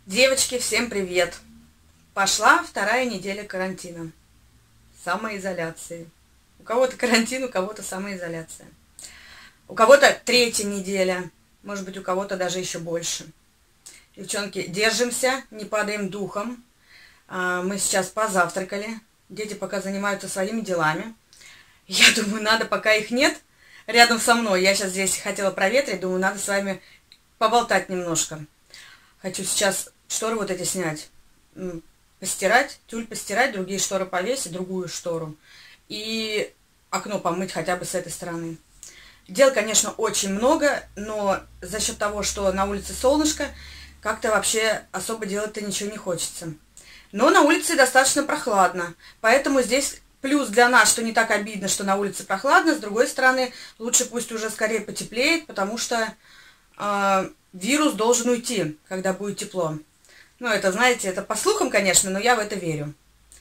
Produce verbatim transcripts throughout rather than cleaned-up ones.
Девочки, всем привет! Пошла вторая неделя карантина, самоизоляции. У кого-то карантин, у кого-то самоизоляция. У кого-то третья неделя, может быть, у кого-то даже еще больше. Девчонки, держимся, не падаем духом. Мы сейчас позавтракали, дети пока занимаются своими делами. Я думаю, надо, пока их нет рядом со мной. Я сейчас здесь хотела проветрить, думаю, надо с вами поболтать немножко. Хочу сейчас шторы вот эти снять, постирать, тюль постирать, другие шторы повесить, другую штору. И окно помыть хотя бы с этой стороны. Дел, конечно, очень много, но за счет того, что на улице солнышко, как-то вообще особо делать-то ничего не хочется. Но на улице достаточно прохладно, поэтому здесь плюс для нас, что не так обидно, что на улице прохладно. С другой стороны, лучше пусть уже скорее потеплеет, потому что э, вирус должен уйти, когда будет тепло. Ну, это, знаете, это по слухам, конечно, но я в это верю.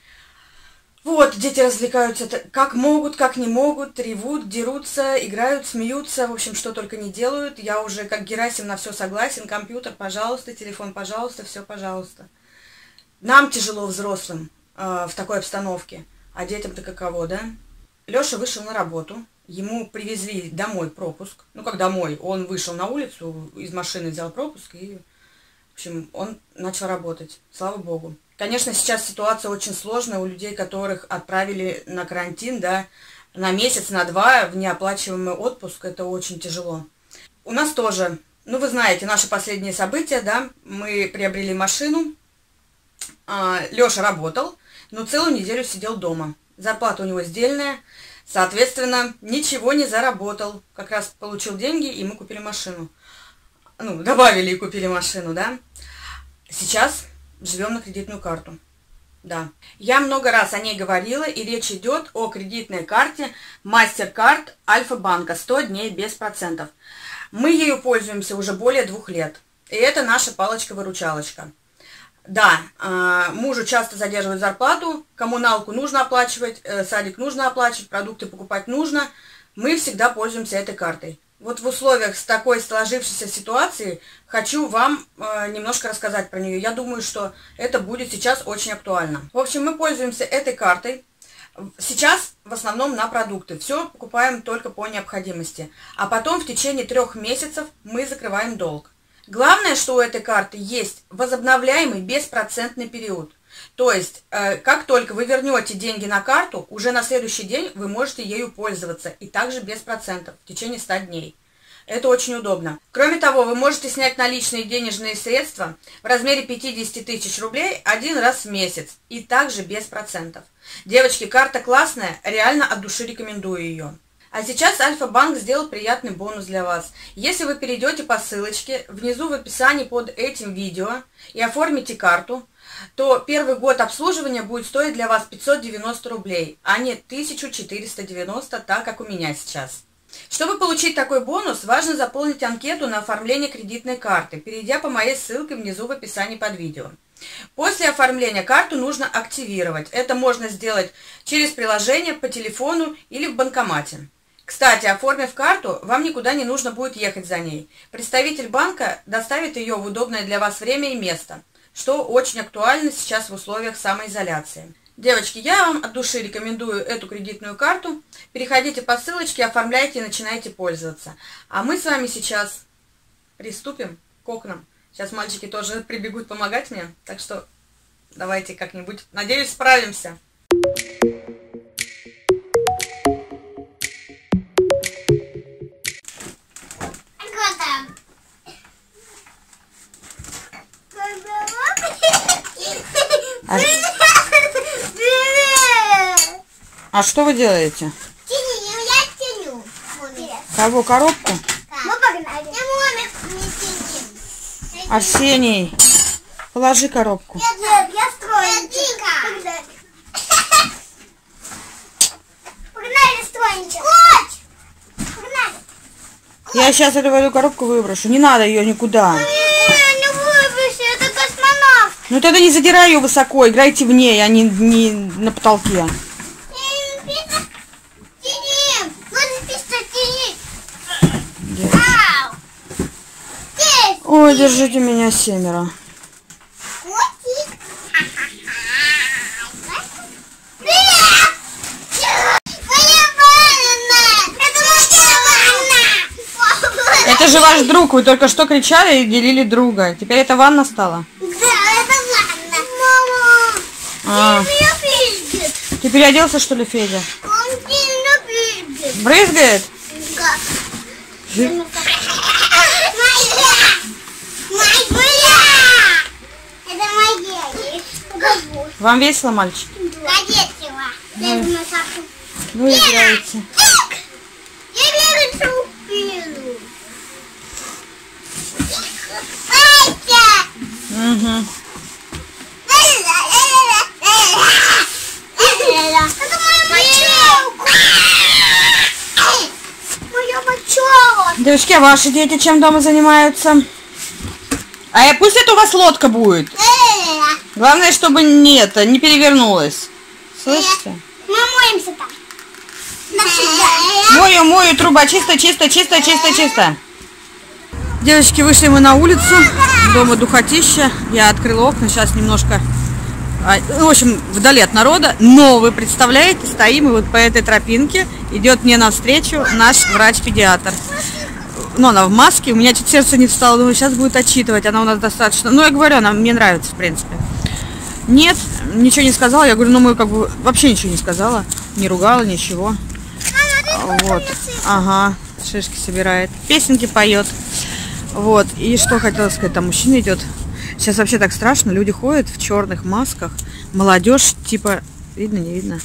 Вот, дети развлекаются как могут, как не могут, ревут, дерутся, играют, смеются, в общем, что только не делают. Я уже как Герасим на все согласен. Компьютер, пожалуйста, телефон, пожалуйста, все, пожалуйста. Нам тяжело, взрослым, э, в такой обстановке, а детям-то каково, да? Леша вышел на работу, ему привезли домой пропуск. Ну, как домой, он вышел на улицу, из машины взял пропуск и, в общем, он начал работать, слава богу. Конечно, сейчас ситуация очень сложная у людей, которых отправили на карантин, да, на месяц, на два в неоплачиваемый отпуск. Это очень тяжело. У нас тоже, ну, вы знаете, наши последние события, да, мы приобрели машину, а, Леша работал, но целую неделю сидел дома. Зарплата у него сдельная, соответственно, ничего не заработал. Как раз получил деньги, и мы купили машину. Ну, добавили и купили машину, да. Сейчас живем на кредитную карту. Да. Я много раз о ней говорила, и речь идет о кредитной карте MasterCard Альфа-банка сто дней без процентов. Мы ею пользуемся уже более двух лет. И это наша палочка-выручалочка. Да, мужу часто задерживают зарплату, коммуналку нужно оплачивать, садик нужно оплачивать, продукты покупать нужно. Мы всегда пользуемся этой картой. Вот в условиях с такой сложившейся ситуацией хочу вам э, немножко рассказать про нее. Я думаю, что это будет сейчас очень актуально. В общем, мы пользуемся этой картой. Сейчас в основном на продукты. Все покупаем только по необходимости. А потом в течение трех месяцев мы закрываем долг. Главное, что у этой карты есть возобновляемый беспроцентный период. То есть, э, как только вы вернете деньги на карту, уже на следующий день вы можете ею пользоваться. И также без процентов в течение ста дней. Это очень удобно. Кроме того, вы можете снять наличные денежные средства в размере пятидесяти тысяч рублей один раз в месяц. И также без процентов. Девочки, карта классная, реально от души рекомендую ее. А сейчас Альфа-банк сделал приятный бонус для вас. Если вы перейдете по ссылочке внизу в описании под этим видео и оформите карту, то первый год обслуживания будет стоить для вас пятьсот девяносто рублей, а не тысячу четыреста девяносто, так как у меня сейчас. Чтобы получить такой бонус, важно заполнить анкету на оформление кредитной карты, перейдя по моей ссылке внизу в описании под видео. После оформления карту нужно активировать. Это можно сделать через приложение, по телефону или в банкомате. Кстати, оформив карту, вам никуда не нужно будет ехать за ней. Представитель банка доставит ее в удобное для вас время и место, что очень актуально сейчас в условиях самоизоляции. Девочки, я вам от души рекомендую эту кредитную карту. Переходите по ссылочке, оформляйте и начинайте пользоваться. А мы с вами сейчас приступим к окнам. Сейчас мальчики тоже прибегут помогать мне, так что давайте как-нибудь, надеюсь, справимся. А... а что вы делаете? Тяню, я тяню. Кого, коробку? Мы погнали. Арсений, положи коробку. Нет, нет, я строю. Погнали. Погнали, стройничек. Погнали. Я сейчас эту эту коробку выброшу. Не надо ее никуда. Не, не выброси, это космонавт. Ну тогда не задирай ее высоко, играйте в ней, а не, не на потолке. Ой, держите меня семеро. же ваш друг, вы только что кричали и делили друга. Теперь это ванна стала? Да, это ванна. Мама, А. меня пиздит. Ты переоделся, что ли, Федя? Он сильно пиздит. Брызгает? Да. Моя! Это моя. Вам весело, мальчик? Весело. Вы играете. Я верю в пилу. Угу. Это моя мочалка. Моя мочалка. Девочки, а ваши дети чем дома занимаются? А я, пусть это у вас лодка будет. Главное, чтобы не это, не перевернулась. Слышите? Мы моемся там. Мою, мою, труба чисто, чисто, чисто, чисто, чисто. Девочки, вышли мы на улицу. Дома духотища. Я открыла окна, сейчас немножко... В общем, вдали от народа. Но вы представляете, стоим и вот по этой тропинке идет мне навстречу наш врач-педиатр. Ну, она в маске, у меня чуть сердце не встало, думаю, сейчас будет отчитывать, она у нас достаточно... Ну, я говорю, она мне нравится, в принципе. Нет, ничего не сказала, я говорю, ну, мы как бы вообще ничего не сказала, не ругала, ничего. Вот, ага, шишки собирает, песенки поет. Вот, и что хотела сказать, там мужчина идет. Сейчас вообще так страшно, люди ходят в черных масках, молодежь, типа, видно, не видно?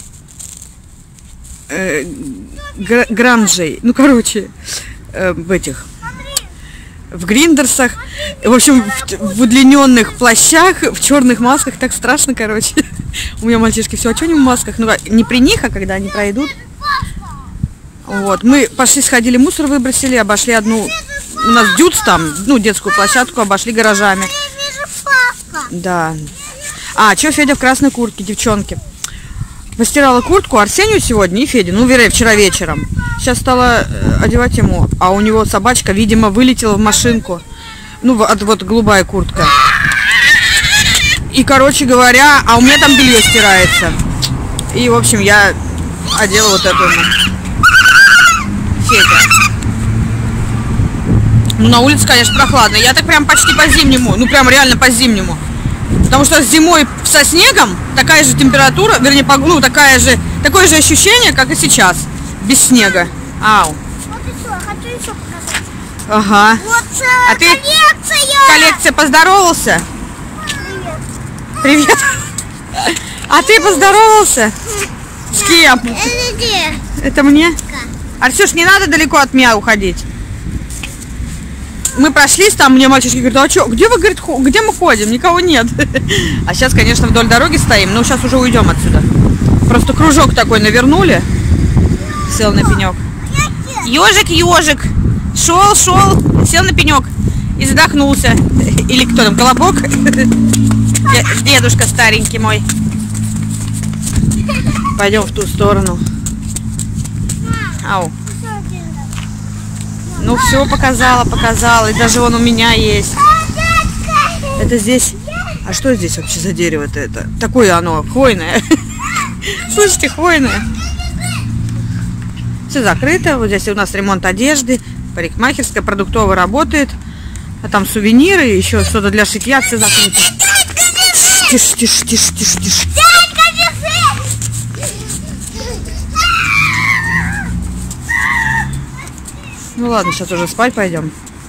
Э, гранжей, ну, короче... в этих, в гриндерсах, в общем, в, в удлиненных плащах, в черных масках, так страшно, короче. У меня мальчишки все, а что они в масках? Ну, не при них, а когда они пройдут. Вот, мы пошли, сходили, мусор выбросили, обошли одну, у нас дюц там, ну, детскую площадку, обошли гаражами. Да. А, что Федя в красной куртке, девчонки? Постирала куртку Арсению сегодня и Феде, ну, вернее, вчера вечером. Сейчас стала одевать ему, а у него собачка, видимо, вылетела в машинку. Ну, вот, вот голубая куртка. И, короче говоря, а у меня там белье стирается. И, в общем, я одела вот эту Федя. Ну, на улице, конечно, прохладно. Я так прям почти по-зимнему, ну, прям реально по-зимнему. Потому что зимой со снегом такая же температура, вернее, ну, такая же, такое же ощущение, как и сейчас, без снега. Ау. Вот еще, хочу еще показать. Ага. Вот а ты коллекция. Коллекция, поздоровался? Привет. Привет. А ты поздоровался? С кем? Это где? Это мне? Арсюш, не надо далеко от меня уходить. Мы прошлись, там мне мальчишки говорят, а что, где вы, говорит, где мы ходим? Никого нет. А сейчас, конечно, вдоль дороги стоим, но сейчас уже уйдем отсюда. Просто кружок такой навернули. Сел на пенек. Ежик, ежик. Шел, шел, сел на пенек и задохнулся. Или кто там, колобок? Дедушка старенький мой. Пойдем в ту сторону. Ау. Ну все, показала, показала. И даже вон у меня есть. Это здесь... А что здесь вообще за дерево-то это? Такое оно, хвойное. Слышите, хвойное. Все закрыто. Вот здесь у нас ремонт одежды. Парикмахерская, продуктовая работает. А там сувениры, еще что-то для шитья. Все закрыто. Тише, тише, тише, тише, тише. Ну ладно, сейчас уже спать пойдем.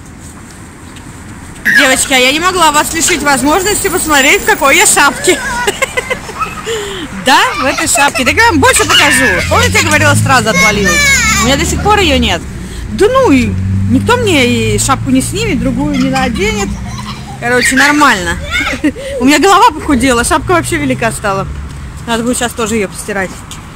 Девочки, а я не могла вас лишить возможности посмотреть, в какой я шапке. Да, в этой шапке. Так я вам больше покажу. Помните, я говорила, сразу отвалилась? У меня до сих пор ее нет. Да ну, и никто мне и шапку не снимет, другую не наденет. Короче, нормально. У меня голова похудела, шапка вообще велика стала. Надо будет сейчас тоже ее постирать.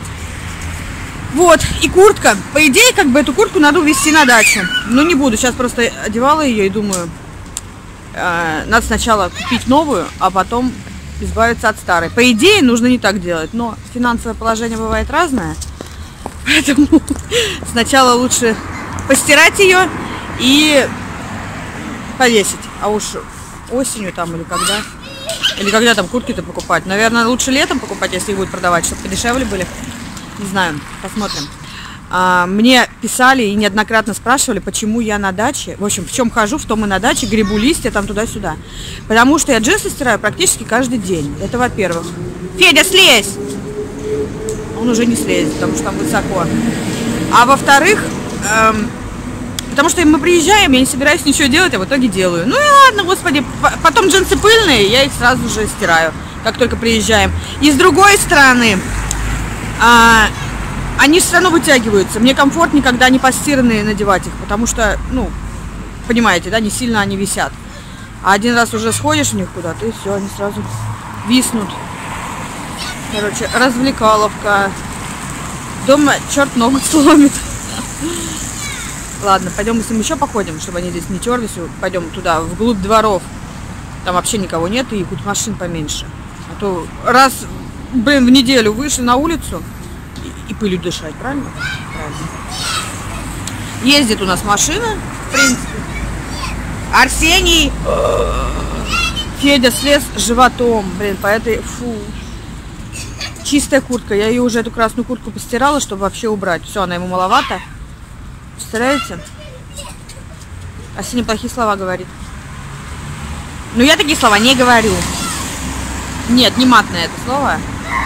Вот, и куртка. По идее, как бы эту куртку надо увезти на дачу. Но не буду, сейчас просто одевала ее и думаю, э, надо сначала купить новую, а потом избавиться от старой. По идее, нужно не так делать, но финансовое положение бывает разное. Поэтому сначала лучше постирать ее и повесить. А уж осенью там или когда. Или когда там куртки-то покупать. Наверное, лучше летом покупать, если их будут продавать, чтобы подешевле были. Не знаю, посмотрим. А, мне писали и неоднократно спрашивали, почему я на даче. В общем, в чем хожу, в том и на даче, гребу листья там туда-сюда. Потому что я джинсы стираю практически каждый день. Это во-первых. Федя, слезь! Он уже не слезет, потому что там высоко. А во-вторых, эм, потому что мы приезжаем, я не собираюсь ничего делать, а в итоге делаю. Ну и ладно, господи. Потом джинсы пыльные, я их сразу же стираю, как только приезжаем. И с другой стороны... А, они все равно вытягиваются. Мне комфортнее, когда они постиранные, надевать их, потому что, ну, понимаете, да, не сильно они висят. А один раз уже сходишь в них куда-то, и все, они сразу виснут. Короче, развлекаловка. Дома черт ногу сломит. Ладно, пойдем мы с ним еще походим, чтобы они здесь не терлись. Пойдем туда, вглубь дворов. Там вообще никого нет, и хоть машин поменьше. А то раз, блин, в неделю вышли на улицу и пылью дышать, правильно? Правильно. Ездит у нас машина, в принципе. Арсений! Федя слез животом, блин, по этой... Фу. Чистая куртка. Я ее уже, эту красную куртку постирала, чтобы вообще убрать. Все, она ему маловато. Представляете? Арсений плохие слова говорит. Но я такие слова не говорю. Нет, не матное это слово.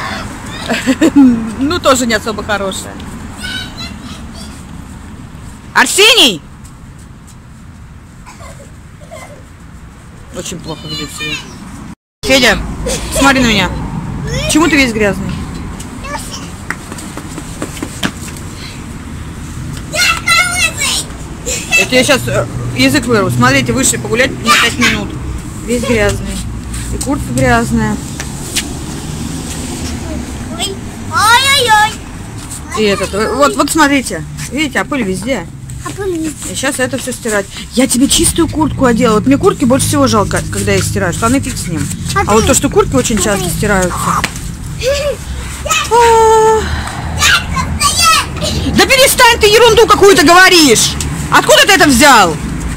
Ну, тоже не особо хорошее. Арсений! Очень плохо ведет себя. Федя, смотри на меня. Почему ты весь грязный? Это я сейчас язык вырву. Смотрите, вышли погулять на пять минут. Весь грязный. И куртка грязная. Ой-ой-ой. И этот, вот, вот смотрите, видите, а пыль везде. А пыль везде. И сейчас это все стирать. Я тебе чистую куртку одела. Вот мне куртки больше всего жалко, когда я стираю. Штаны фиг с ним. А, а вот то, что куртки очень часто стираются. Да перестань, ты ерунду какую-то говоришь. Откуда ты это взял?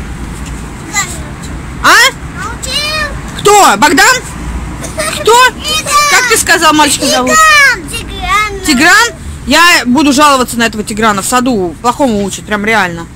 А? Кто? Богдан? Кто? Как ты сказал, мальчика зовут? Тигран. Тигран? Я буду жаловаться на этого Тиграна в саду. Плохому учат, прям реально.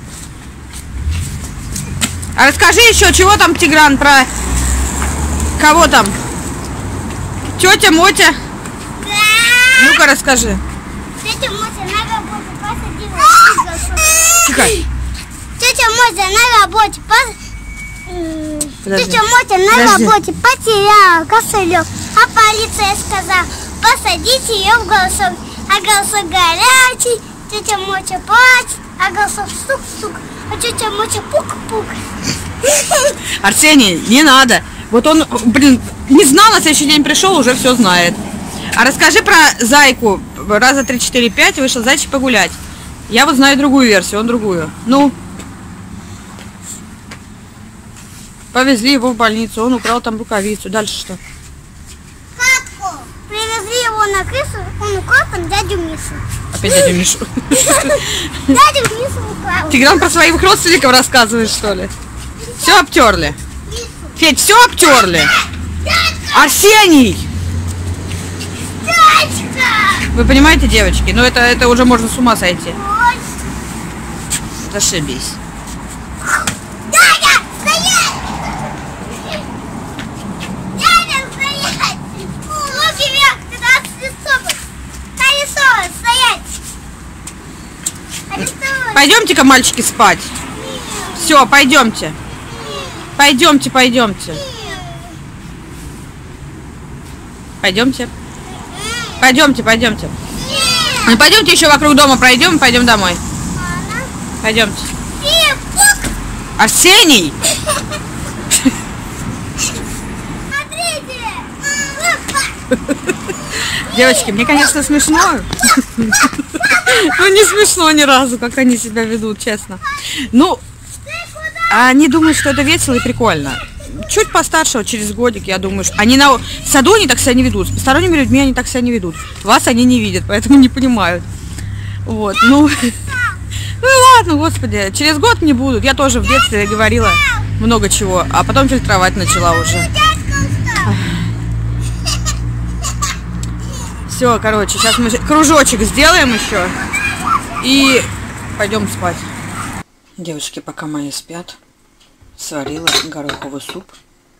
А расскажи еще, чего там Тигран про... Кого там? Тетя Мотя? Да. Ну-ка расскажи. Тетя Мотя на работе посадила. Тихо. Тетя Мотя на работе пос... Подожди. Тетя Мотя на Подожди. работе потеряла кошелек, а полиция сказала, посадите ее в голосовой. А голосок горячий, тетя Мотя плачет, а голосок стук-стук, а тетя Мотя пук-пук. Арсений, не надо. Вот он, блин, не знал, на следующий день пришел, уже все знает. А расскажи про зайку. Раза три, четыре, пять вышел зайчик погулять. Я вот знаю другую версию, он другую. Ну, повезли его в больницу, он украл там рукавицу. Дальше что? Папку. Привезли его на крысу, он украл там дядю Мишу. Опять дядю Мишу. Дядю Мишу украл. Тигран про своих родственников рассказывает, что ли? Все обтерли. Федь, все обтерли. Арсений! Дядька! Вы понимаете, девочки? Ну это, это уже можно с ума сойти. Ой. Зашибись. Дядя, стоять! Дядя, стоять! Руки вверх, ты нарисовывай! Нарисовывай, стоять! Нарисовывай! Пойдемте-ка, мальчики, спать. Все, пойдемте. Пойдемте, пойдемте. Пойдемте. Пойдемте, пойдемте. Ну, пойдемте еще вокруг дома пройдем и пойдем домой. Пойдемте. Арсений! Смотрите! Девочки, мне, конечно, смешно. Ну, не смешно ни разу, как они себя ведут, честно. Ну, они думают, что это весело и прикольно. Чуть постарше, вот через годик, я думаю, что они на в саду они так себя не ведут, с посторонними людьми они так себя не ведут. Вас они не видят, поэтому не понимают. Вот, ну, ну ладно, господи, через год не будут. Я тоже в детстве говорила много чего, а потом фильтровать начала уже. Все, короче, сейчас мы кружочек сделаем еще. И пойдем спать. Девочки, пока мои спят, сварила гороховый суп.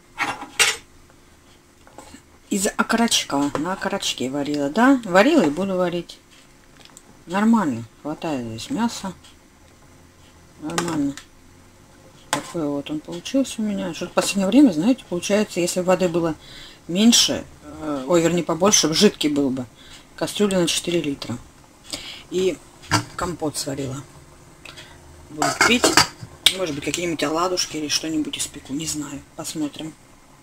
Из окорочка. На окорочке варила. Да, варила и буду варить. Нормально. Хватает здесь мяса. Нормально. Такой вот он получился у меня. Что-то в последнее время, знаете, получается, если воды было меньше, э, ой, вернее, побольше, жидкий был бы. Кастрюля на четыре литра. И компот сварила. Буду пить. Может быть, какие-нибудь оладушки или что-нибудь испеку. Не знаю. Посмотрим.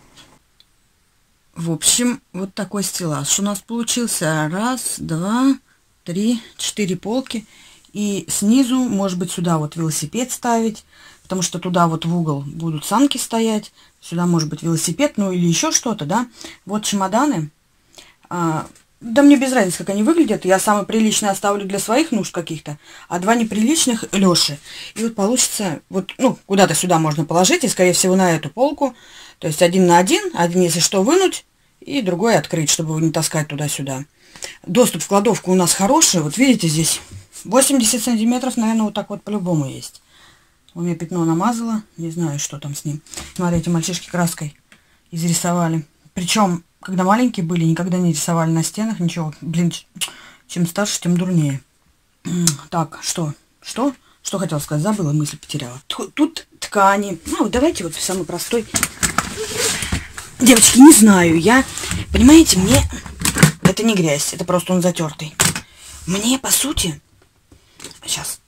В общем, вот такой стеллаж у нас получился. Раз, два, три, четыре полки. И снизу, может быть, сюда вот велосипед ставить. Потому что туда вот в угол будут санки стоять. Сюда может быть велосипед, ну или еще что-то, да. Вот чемоданы. А, да мне без разницы, как они выглядят. Я самые приличные оставлю для своих нужд каких-то. А два неприличных Лёши. И вот получится, вот, ну, куда-то сюда можно положить. И, скорее всего, на эту полку. То есть один на один. Один, если что, вынуть. И другой открыть, чтобы его не таскать туда-сюда. Доступ в кладовку у нас хороший. Вот видите, здесь восемьдесят сантиметров, наверное, вот так вот по-любому есть. У меня пятно намазала. Не знаю, что там с ним. Смотрите, мальчишки краской изрисовали. Причем, когда маленькие были, никогда не рисовали на стенах ничего. Блин, чем старше, тем дурнее. Так, что? Что? Что хотела сказать? Забыла, мысль потеряла. Тут, тут ткани. Ну, давайте вот самый простой. Девочки, не знаю, я... Понимаете, мне... Это не грязь, это просто он затертый. Мне, по сути... Сейчас...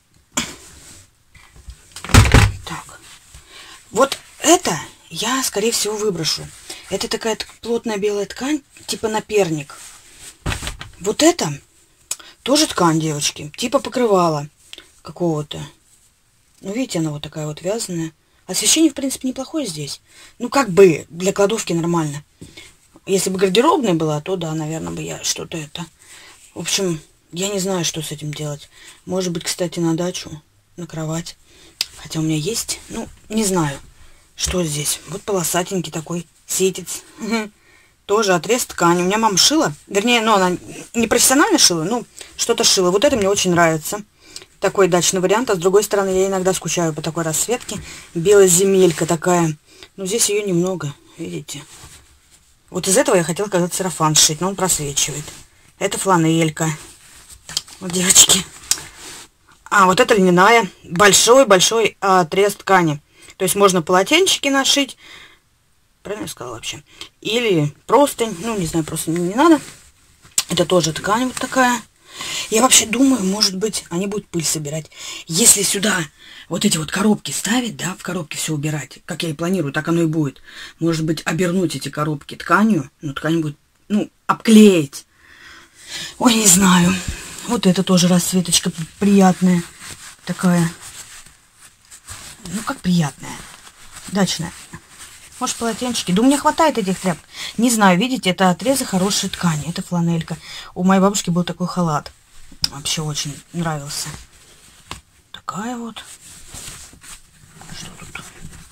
Так. Вот это я, скорее всего, выброшу. Это такая плотная белая ткань, типа наперник. Вот это тоже ткань, девочки, типа покрывала какого-то. Ну, видите, она вот такая вот вязаная. Освещение, в принципе, неплохое здесь. Ну, как бы, для кладовки нормально. Если бы гардеробная была, то да, наверное, бы я что-то это... В общем, я не знаю, что с этим делать. Может быть, кстати, на дачу, на кровать. Хотя у меня есть, ну, не знаю, что здесь. Вот полосатенький такой сетец. Тоже отрез ткани. У меня мама шила. Вернее, ну, она не профессионально шила, ну, что-то шила. Вот это мне очень нравится. Такой дачный вариант. А с другой стороны, я иногда скучаю по такой расцветке. Белая земелька такая. Но здесь ее немного, видите. Вот из этого я хотела когда-то сарафан сшить, но он просвечивает. Это фланелька. Вот, девочки. А, вот это льняная. Большой-большой отрез ткани. То есть можно полотенчики нашить. Правильно я сказала вообще? Или простынь. Ну, не знаю, просто не надо. Это тоже ткань вот такая. Я вообще думаю, может быть, они будут пыль собирать. Если сюда вот эти вот коробки ставить, да, в коробке все убирать, как я и планирую, так оно и будет. Может быть, обернуть эти коробки тканью, ну, ткань будет, ну, обклеить. Ой, не знаю. Вот это тоже расцветочка приятная. Такая. Ну, как приятная. Дачная. Может, полотенчики. Да у меня хватает этих тряпок. Не знаю, видите, это отрезы хорошей ткани. Это фланелька. У моей бабушки был такой халат. Вообще очень нравился. Такая вот. Что тут?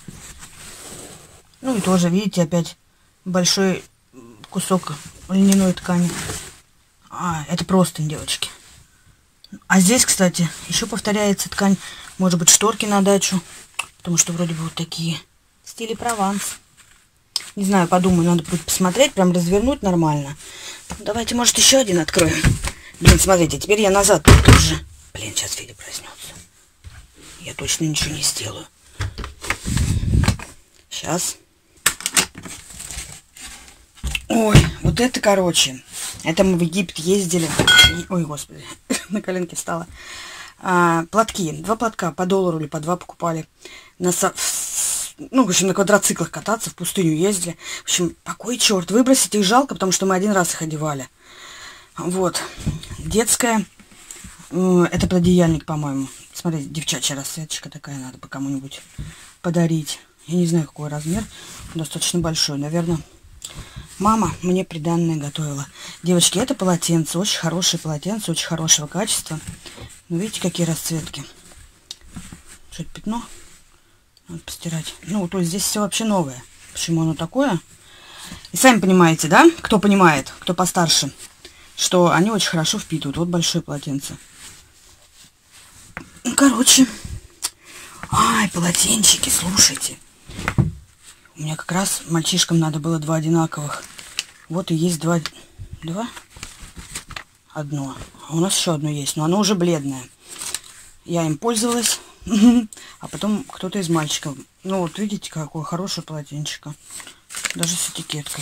Ну и тоже, видите, опять большой кусок льняной ткани. А, это простынь, девочки. А здесь, кстати, еще повторяется ткань. Может быть, шторки на дачу. Потому что вроде бы вот такие. В стиле Прованс. Не знаю, подумаю, надо будет посмотреть, прям развернуть нормально. Давайте, может, еще один откроем. Блин, смотрите, теперь я назад тоже. Блин, сейчас Федя проснется. Я точно ничего не сделаю. Сейчас. Ой, вот это, короче. Это мы в Египет ездили. Ой, господи, на коленке встала. А, платки. Два платка по доллару или по два покупали. На со... Ну, в общем, на квадроциклах кататься, в пустыню ездили. В общем, какой черт. Выбросить их жалко, потому что мы один раз их одевали. Вот. Детская. Это пододеяльник, по-моему. Смотрите, девчачья расцветочка такая. Надо бы кому-нибудь подарить. Я не знаю, какой размер. Достаточно большой. Наверное, мама мне приданное готовила. Девочки, это полотенце. Очень хорошее полотенце. Очень хорошего качества. Ну, видите, какие расцветки. Что-то пятно. Надо постирать. Ну, то есть здесь все вообще новое. Почему оно такое? И сами понимаете, да? Кто понимает, кто постарше, что они очень хорошо впитывают. Вот большое полотенце. короче. Ай, полотенчики, слушайте. У меня как раз мальчишкам надо было два одинаковых. Вот и есть два... Два? Одно. А у нас еще одно есть, но оно уже бледное. Я им пользовалась. А потом кто-то из мальчиков. Ну вот видите, какое хорошее полотенчико. Даже с этикеткой.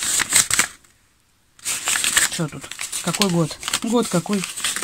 Что тут? Какой год? Год какой?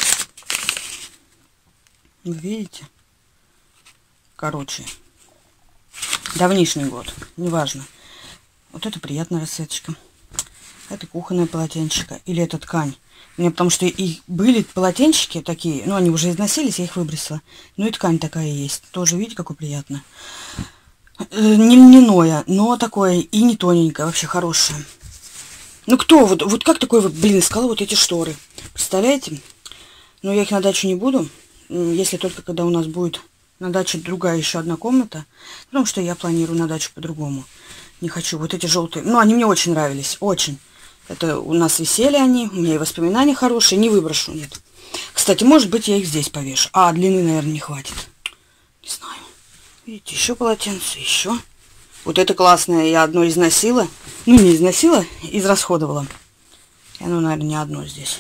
Вы видите? Короче. Давнишний год. Неважно. Вот это приятная расцветочка. Это кухонное полотенчико. Или это ткань. У меня потому что их были полотенчики такие. Ну, они уже износились, я их выбросила. Ну и ткань такая есть. Тоже, видите, какое приятно. Не льняное, но такое и не тоненькое. Вообще хорошее. Ну кто? Вот, вот как такой вот, блин, искала вот эти шторы. Представляете? Но я их на дачу не буду. Если только когда у нас будет на даче другая еще одна комната. Потому что я планирую на дачу по-другому. Не хочу. Вот эти желтые. Ну, они мне очень нравились. Очень. Это у нас висели они. У меня и воспоминания хорошие. Не выброшу, нет. Кстати, может быть, я их здесь повешу. А, длины, наверное, не хватит. Не знаю. Видите, еще полотенце, еще. Вот это классное. Я одно износила. Ну, не износила, израсходовала. И оно, наверное, не одно здесь.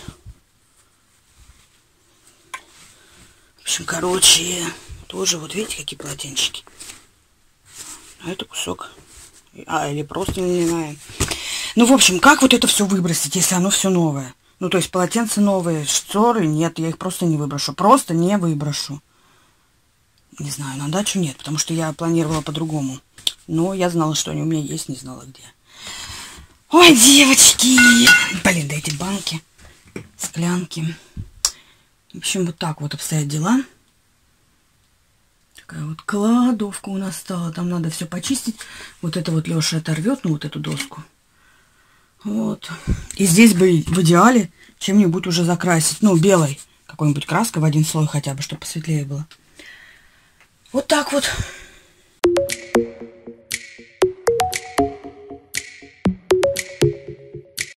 В общем, короче, тоже вот видите, какие полотенчики. А это кусок. А, или просто не знаю. Ну, в общем, как вот это все выбросить, если оно все новое? Ну, то есть полотенца новые, шторы нет, я их просто не выброшу. Просто не выброшу. Не знаю, на дачу нет, потому что я планировала по-другому. Но я знала, что они у меня есть, не знала где. Ой, девочки! Блин, да эти банки, склянки. В общем, вот так вот обстоят дела. Такая вот кладовка у нас стала. Там надо все почистить. Вот это вот Леша оторвет, ну вот эту доску. Вот. И здесь бы в идеале чем-нибудь уже закрасить. Ну, белой. Какой-нибудь краской в один слой хотя бы, чтобы посветлее было. Вот так вот.